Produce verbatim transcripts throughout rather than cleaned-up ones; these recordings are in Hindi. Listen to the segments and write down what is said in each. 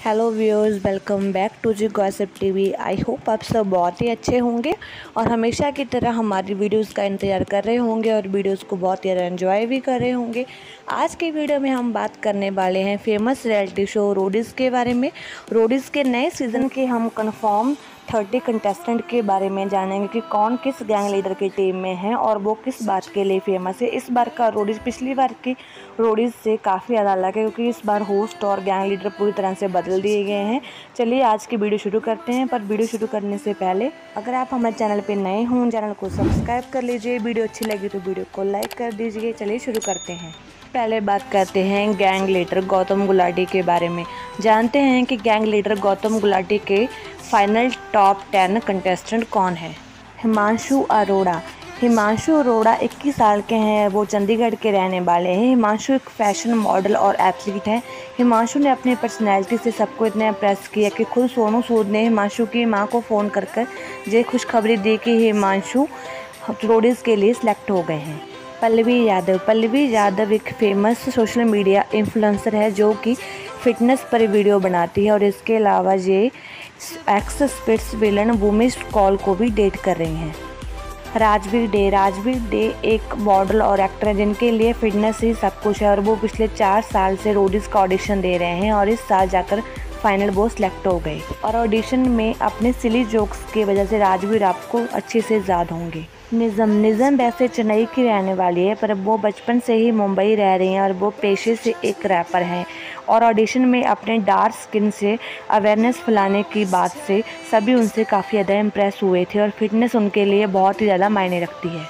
Hello viewers, welcome back to Zee gossip TV. I hope आप सब बहुत ही अच्छे होंगे और हमेशा की तरह हमारी वीडियोस का इंतज़ार कर रहे होंगे और वीडियोस को बहुत ज़्यादा एंजॉय भी कर रहे होंगे। आज की वीडियो में हम बात करने वाले हैं फेमस रियलिटी शो रोडीज़ के बारे में। रोडीज़ के नए सीज़न के हम कंफर्म तीस कंटेस्टेंट के बारे में जानेंगे कि कौन किस गैंग लीडर की टीम में है और वो किस बात के लिए फेमस है। इस बार का रोडीज़ पिछली बार की रोडीज़ से काफ़ी ज़्यादा अलग है क्योंकि इस बार होस्ट और गैंग लीडर पूरी तरह से बदल दिए गए हैं। चलिए आज की वीडियो शुरू करते हैं, पर वीडियो शुरू करने से पहले अगर आप हमारे चैनल पर नए हों, चैनल को सब्सक्राइब कर लीजिए। वीडियो अच्छी लगी तो वीडियो को लाइक कर दीजिए। चलिए शुरू करते हैं। पहले बात करते हैं गैंग लीडर गौतम गुलाटी के बारे में। जानते हैं कि गैंग लीडर गौतम गुलाटी के फाइनल टॉप टेन कंटेस्टेंट कौन है। हिमांशु अरोड़ा। हिमांशु अरोड़ा इक्कीस साल के हैं, वो चंडीगढ़ के रहने वाले हैं। हिमांशु एक फैशन मॉडल और एथलीट हैं। हिमांशु ने अपनी पर्सनैलिटी से सबको इतना इम्प्रेस किया कि खुद सोनू सूद ने हिमांशु की मां को फ़ोन कर कर ये खुशखबरी दी कि हिमांशु रोडीज़ के लिए सिलेक्ट हो गए हैं। पल्लवी यादव। पल्लवी यादव एक फेमस सोशल मीडिया इन्फ्लुएंसर है जो कि फ़िटनेस पर वीडियो बनाती है और इसके अलावा ये एक्स स्पिट्स विलन वुमिस कॉल को भी डेट कर रही हैं। राजवीर डे। राजवीर डे एक मॉडल और एक्टर है जिनके लिए फिटनेस ही सब कुछ है और वो पिछले चार साल से रोडीज़ का ऑडिशन दे रहे हैं और इस साल जाकर फाइनल वो सिलेक्ट हो गए और ऑडिशन में अपने सिली जोक्स की वजह से राजवीर आपको अच्छे से याद होंगे। निज़म। निज़म वैसे चेन्नई की रहने वाली है पर वो बचपन से ही मुंबई रह रही हैं और वो पेशे से एक रैपर हैं और ऑडिशन में अपने डार्क स्किन से अवेयरनेस फैलाने की बात से सभी उनसे काफ़ी ज़्यादा इम्प्रेस हुए थे और फिटनेस उनके लिए बहुत ही ज़्यादा मायने रखती है।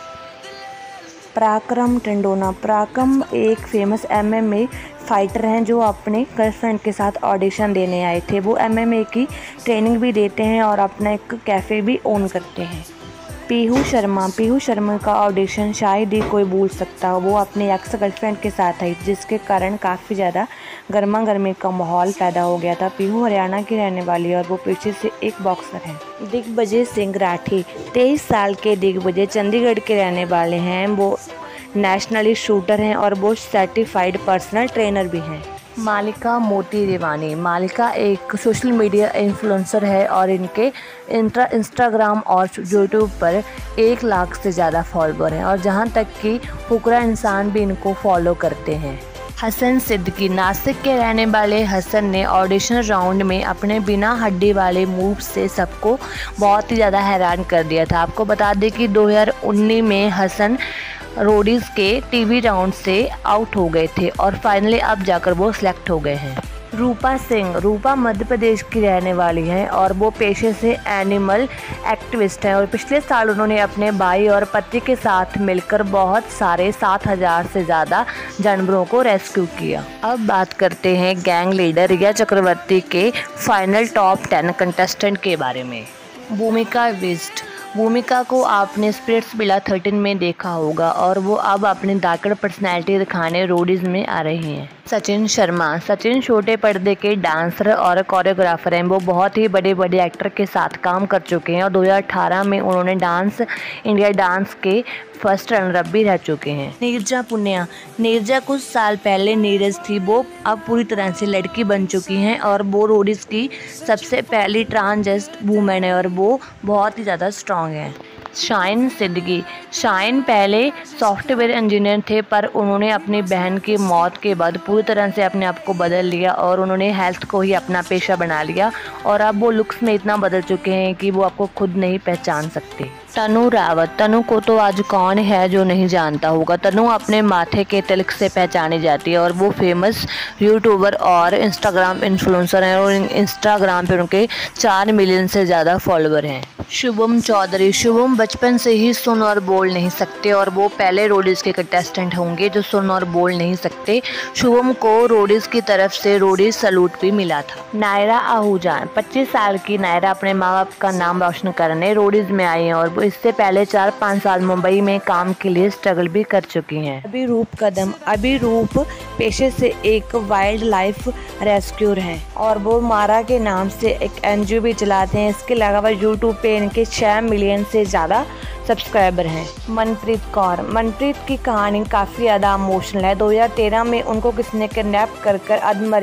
पराक्रम टंडोना। पराक्रम एक फेमस एमएमए फाइटर हैं जो अपने गर्लफ्रेंड के साथ ऑडिशन देने आए थे। वो एमएमए की ट्रेनिंग भी देते हैं और अपना एक कैफ़े भी ओन करते हैं। पीहू शर्मा। पीहू शर्मा का ऑडिशन शायद ही कोई भूल सकता हो। वो अपने एक्स गर्लफ्रेंड के साथ आई जिसके कारण काफ़ी ज़्यादा गर्मा गर्मी का माहौल पैदा हो गया था। पीहू हरियाणा की रहने वाली है और वो पेशे से एक बॉक्सर है। दिग्विजय सिंह राठी। तेईस साल के दिग्विजय चंडीगढ़ के रहने वाले हैं। वो नेशनली शूटर हैं और वो सर्टिफाइड पर्सनल ट्रेनर भी हैं। मालिका मोती रेवानी। मालिका एक सोशल मीडिया इन्फ्लुएंसर है और इनके इंस्टा इंस्टाग्राम और यूट्यूब पर एक लाख से ज़्यादा फॉलोअर हैं और जहां तक कि फुकरा इंसान भी इनको फॉलो करते हैं। हसन सिद्दीकी। नासिक के रहने वाले हसन ने ऑडिशन राउंड में अपने बिना हड्डी वाले मूव से सबको बहुत ही ज़्यादा हैरान कर दिया था। आपको बता दें कि दो हज़ार उन्नीस में हसन रोडीज़ के टीवी राउंड से आउट हो गए थे और फाइनली अब जाकर वो सिलेक्ट हो गए हैं। रूपा सिंह। रूपा मध्य प्रदेश की रहने वाली हैं और वो पेशे से एनिमल एक्टिविस्ट हैं और पिछले साल उन्होंने अपने भाई और पति के साथ मिलकर बहुत सारे सात हज़ार से ज़्यादा जानवरों को रेस्क्यू किया। अब बात करते हैं गैंग लीडर रिया चक्रवर्ती के फाइनल टॉप टेन कंटेस्टेंट के बारे में। भूमिका विस्ट। भूमिका को आपने स्पिरिट्स विला थर्टीन में देखा होगा और वो अब अपनी दाकड़ पर्सनैलिटी दिखाने रोडीज़ में आ रही हैं। सचिन शर्मा। सचिन छोटे पर्दे के डांसर और कोरियोग्राफर हैं। वो बहुत ही बड़े बड़े एक्टर के साथ काम कर चुके हैं और दो हज़ार अठारह में उन्होंने डांस इंडिया डांस के फर्स्ट रनर अप भी रह चुके हैं। नीरजा पुनिया। नीरजा कुछ साल पहले नीरज थी, वो अब पूरी तरह से लड़की बन चुकी हैं और वो रोडीज़ की सबसे पहली ट्रांसजेंडर वूमेन है और वो बहुत ही ज़्यादा स्ट्रॉन्ग है। शाइन सिद्दीकी। शाइन पहले सॉफ्टवेयर इंजीनियर थे पर उन्होंने अपनी बहन की मौत के बाद पूरी तरह से अपने आप को बदल लिया और उन्होंने हेल्थ को ही अपना पेशा बना लिया और अब वो लुक्स में इतना बदल चुके हैं कि वो आपको खुद नहीं पहचान सकते। तनु रावत। तनु को तो आज कौन है जो नहीं जानता होगा। तनु अपने माथे के तिलक से पहचानी जाती है और वो फेमस यूट्यूबर और इंस्टाग्राम इन्फ्लुएंसर हैं और इंस्टाग्राम पे उनके चार मिलियन से ज़्यादा फॉलोअर हैं। शुभम चौधरी। शुभम बचपन से ही सुन और बोल नहीं सकते और वो पहले रोडीज़ के कंटेस्टेंट होंगे जो सुन और बोल नहीं सकते। शुभम को रोडीज़ की तरफ से रोडीज़ सैल्यूट भी मिला था। नायरा आहूजा। पच्चीस साल की नायरा अपने माँ बाप का नाम रोशन करने रोडीज़ में आई हैं और इससे पहले चार पाँच साल मुंबई में काम के लिए स्ट्रगल भी कर चुकी हैं। अभिरूप कदम। अभिरूप पेशे से एक वाइल्ड लाइफ रेस्क्यूर हैं और वो मारा के नाम से एक एनजीओ भी चलाते हैं। इसके अलावा यूट्यूब पे इनके छः मिलियन से ज़्यादा सब्सक्राइबर हैं। मनप्रीत कौर। मनप्रीत की कहानी काफ़ी ज़्यादा इमोशनल है। दो हज़ार तेरह में उनको किसने किडनैप कर कर अधमरी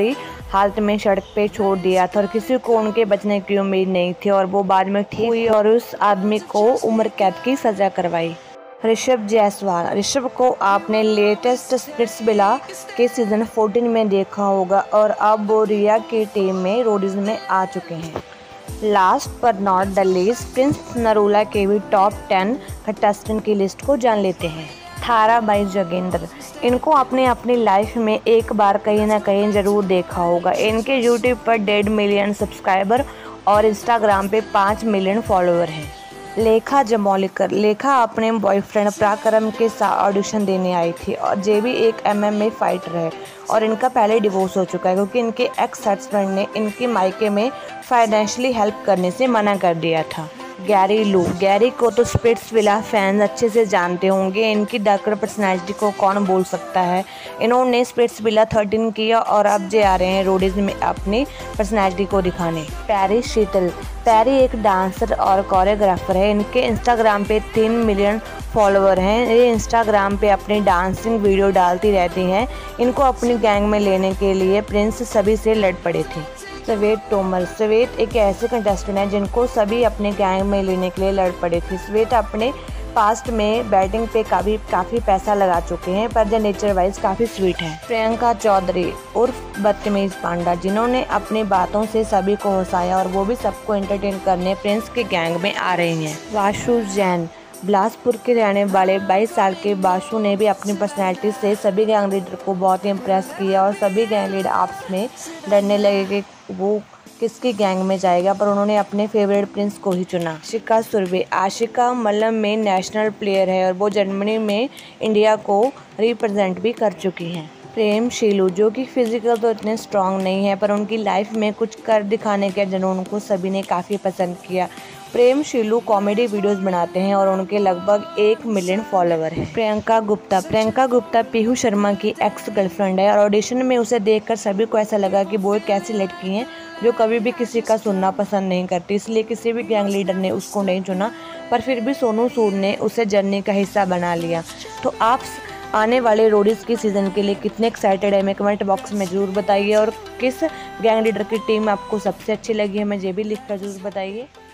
हालत में सड़क पे छोड़ दिया था और किसी को उनके बचने की उम्मीद नहीं थी और वो बाद में ठीक हुई और उस आदमी को उम्र कैद की सज़ा करवाई। ऋषभ जायसवाल। ऋषभ को आपने लेटेस्ट स्प्लिट्सविला के सीज़न चौदह में देखा होगा और अब वो रिया की टीम में रोडीज में आ चुके हैं। लास्ट पर not the least Prince Narula के भी टॉप टेन कंटेस्टेंट की लिस्ट को जान लेते हैं। थारा बाई जोगिंदर। इनको आपने अपनी लाइफ में एक बार कहीं ना कहीं ज़रूर देखा होगा। इनके यूट्यूब पर डेढ़ मिलियन सब्सक्राइबर और इंस्टाग्राम पे पाँच मिलियन फॉलोअर हैं। लेखा जमोलिकर। लेखा अपने बॉयफ्रेंड पराक्रम के साथ ऑडिशन देने आई थी और ये भी एक एमएमए फाइटर है और इनका पहले डिवोर्स हो चुका है क्योंकि इनके एक्स हस्बैंड ने इनके मायके में फाइनेंशियली हेल्प करने से मना कर दिया था। गैरी लू। गैरी को तो स्प्लिट्सविला फैंस अच्छे से जानते होंगे। इनकी डार्कर पर्सनैलिटी को कौन बोल सकता है। इन्होंने स्प्लिट्सविला थर्टीन किया और अब जे आ रहे हैं रोडीज में अपनी पर्सनैलिटी को दिखाने। पैरी शीतल। पैरी एक डांसर और कोरियोग्राफर है। इनके इंस्टाग्राम पे तीन मिलियन फॉलोअर हैं। ये इंस्टाग्राम पे अपनी डांसिंग वीडियो डालती रहती हैं। इनको अपनी गैंग में लेने के लिए प्रिंस सभी से लड़ पड़े थे। श्वेत तोमर। श्वेत एक ऐसे कंटेस्टेंट हैं जिनको सभी अपने गैंग में लेने के लिए लड़ पड़े थे। श्वेत अपने पास्ट में बैटिंग पे काफ़ी काफ़ी पैसा लगा चुके हैं पर जो नेचर वाइज काफ़ी स्वीट है। प्रियंका चौधरी उर्फ बदतमीज पांडा, जिन्होंने अपनी बातों से सभी को हंसाया और वो भी सबको एंटरटेन करने प्रिंस के गैंग में आ रही हैं। वाशु जैन। बिलासपुर के रहने वाले बाईस साल के बाशु ने भी अपनी पर्सनैलिटी से सभी गैंग लीडर को बहुत ही इम्प्रेस किया और सभी गैंग लीडर आपस में लड़ने लगे कि वो किसकी गैंग में जाएगा, पर उन्होंने अपने फेवरेट प्रिंस को ही चुना। आशिका सुरभि। आशिका मलम में नेशनल प्लेयर है और वो जर्मनी में इंडिया को रिप्रेजेंट भी कर चुकी हैं। प्रेम शीलू, जो कि फिजिकल तो इतने स्ट्रांग नहीं है पर उनकी लाइफ में कुछ कर दिखाने के जुनून को सभी ने काफ़ी पसंद किया। प्रेम शीलू कॉमेडी वीडियोस बनाते हैं और उनके लगभग एक मिलियन फॉलोअर हैं। प्रियंका गुप्ता। प्रियंका गुप्ता पीहू शर्मा की एक्स गर्लफ्रेंड है और ऑडिशन में उसे देखकर सभी को ऐसा लगा कि वो एक ऐसी लड़की हैं जो कभी भी किसी का सुनना पसंद नहीं करती, इसलिए किसी भी गैंग लीडर ने उसको नहीं चुना, पर फिर भी सोनू सूद ने उसे जर्नी का हिस्सा बना लिया। तो आप आने वाले रोडीज की सीज़न के लिए कितने एक्साइटेड है, हमें कमेंट बॉक्स में ज़रूर बताइए और किस गैंग लीडर की टीम आपको सबसे अच्छी लगी है, हमें ये भी लिख कर ज़रूर बताइए।